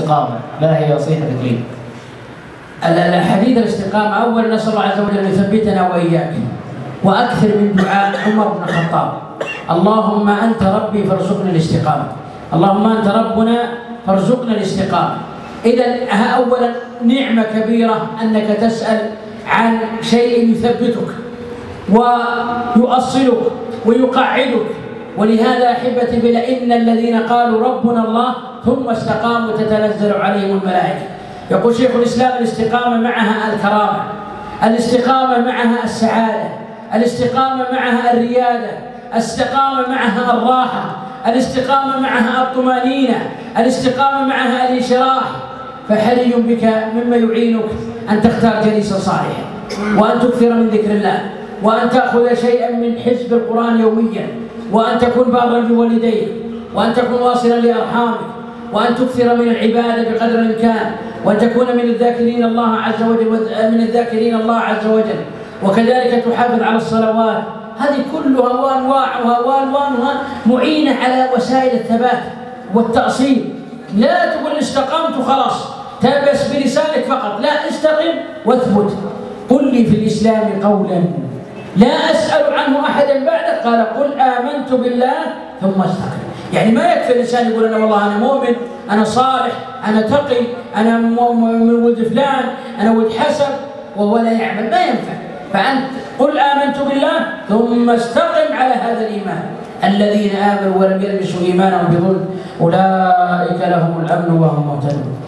الاستقامة، ما هي نصيحة لي؟ الحديث الاستقامة، أولا نسأل الله عز وجل أن يثبتنا وإياك، وأكثر من دعاء عمر بن الخطاب: اللهم أنت ربي فارزقنا الاستقامة، اللهم أنت ربنا فارزقنا الاستقامة. إذا أولا نعمة كبيرة أنك تسأل عن شيء يثبتك ويؤصلك ويقعدك. ولهذا أحبتي بالله إن الذين قالوا ربنا الله ثم استقاموا تتنزل عليهم الملائكة. يقول شيخ الإسلام: الاستقامة معها الكرامة، الاستقامة معها السعادة، الاستقامة معها الريادة، الاستقامة معها الراحة، الاستقامة معها الطمأنينة، الاستقامة معها الانشراح. فحري بك مما يعينك أن تختار جليسا صالحا، وأن تكثر من ذكر الله، وأن تأخذ شيئا من حزب القرآن يوميا، وأن تكون بارا بوالديك، وأن تكون واصلا لأرحامك، وأن تكثر من العبادة بقدر الإمكان، وأن تكون من الذاكرين الله عز وجل، وكذلك تحافظ على الصلوات. هذه كلها وأنواعها وألوانها معينة على وسائل الثبات والتأصيل. لا تقول استقمت خلاص تبس بلسانك فقط، لا، استقم واثبت. قل لي في الإسلام قولا لا أسأل عنه أحدا بعدك، قال: قل آمنت بالله ثم استقم. يعني ما يكفي الإنسان يقول أنا والله أنا مؤمن، أنا صالح، أنا تقي، أنا من ولد فلان، أنا ولد حسن، ولا يعمل، ما ينفع. فأنت قل آمنت بالله ثم استقم على هذا الإيمان. الذين آمنوا ولم يلبسوا إيمانهم بظلم أولئك لهم الأمن وهم مهتدون.